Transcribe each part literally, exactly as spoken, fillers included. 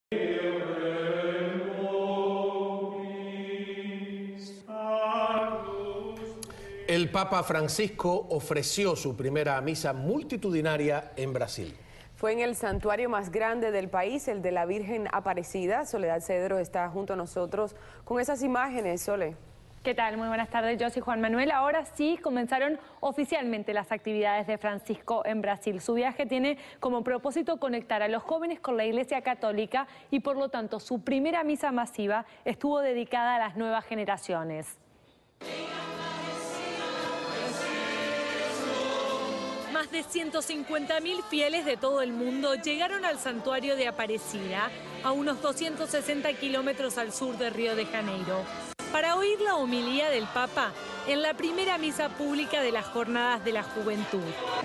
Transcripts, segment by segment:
El Papa Francisco ofreció su primera misa multitudinaria en Brasil. Fue en el santuario más grande del país, el de la Virgen Aparecida. Soledad Cedro está junto a nosotros con esas imágenes. Sole. ¿Qué tal? Muy buenas tardes, yo soy Juan Manuel. Ahora sí comenzaron oficialmente las actividades de Francisco en Brasil. Su viaje tiene como propósito conectar a los jóvenes con la Iglesia Católica y por lo tanto su primera misa masiva estuvo dedicada a las nuevas generaciones. Más de ciento cincuenta mil fieles de todo el mundo llegaron al santuario de Aparecida, a unos doscientos sesenta kilómetros al sur de Río de Janeiro, para oír la homilía del Papa en la primera misa pública de las Jornadas de la Juventud.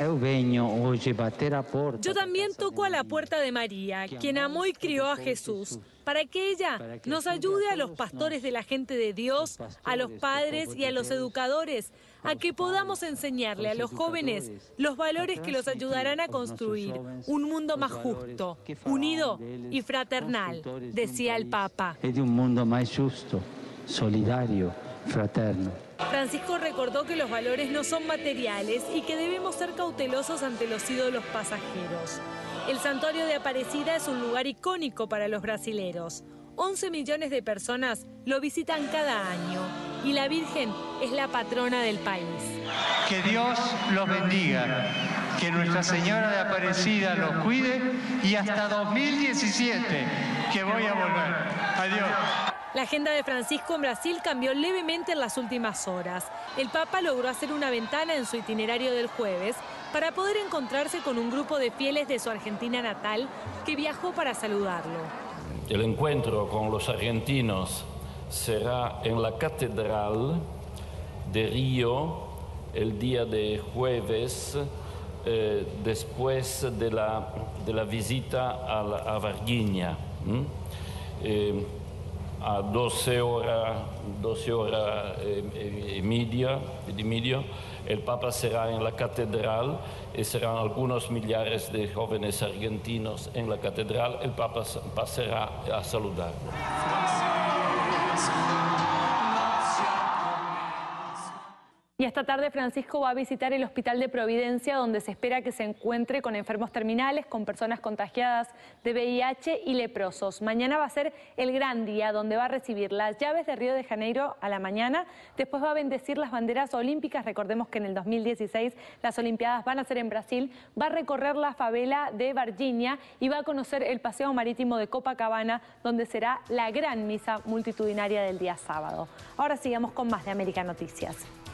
Yo también toco a la puerta de María, quien amó y crió a Jesús, para que ella nos ayude a los pastores de la gente de Dios, a los padres y a los educadores, a que podamos enseñarle a los jóvenes los valores que los ayudarán a construir un mundo más justo, unido y fraternal, decía el Papa. Es de un mundo más justo, solidario, fraterno. Francisco recordó que los valores no son materiales y que debemos ser cautelosos ante los ídolos pasajeros. El santuario de Aparecida es un lugar icónico para los brasileros. once millones de personas lo visitan cada año y la Virgen es la patrona del país. Que Dios los bendiga, que Nuestra Señora de Aparecida los cuide y hasta dos mil diecisiete que voy a volver. Adiós. La agenda de Francisco en Brasil cambió levemente en las últimas horas. El Papa logró hacer una ventana en su itinerario del jueves para poder encontrarse con un grupo de fieles de su Argentina natal que viajó para saludarlo. El encuentro con los argentinos será en la Catedral de Río el día de jueves, eh, después de la, de la visita a, la, a Varginha. ¿Mm? Eh, a doce horas, doce horas eh, y media, y medio, el Papa será en la catedral y serán algunos millares de jóvenes argentinos en la catedral. El Papa pasará a saludar. Y esta tarde Francisco va a visitar el Hospital de Providencia, donde se espera que se encuentre con enfermos terminales, con personas contagiadas de V I H y leprosos. Mañana va a ser el gran día, donde va a recibir las llaves de Río de Janeiro a la mañana. Después va a bendecir las banderas olímpicas. Recordemos que en el dos mil dieciséis las Olimpiadas van a ser en Brasil. Va a recorrer la favela de Varginha y va a conocer el paseo marítimo de Copacabana, donde será la gran misa multitudinaria del día sábado. Ahora sigamos con más de América Noticias.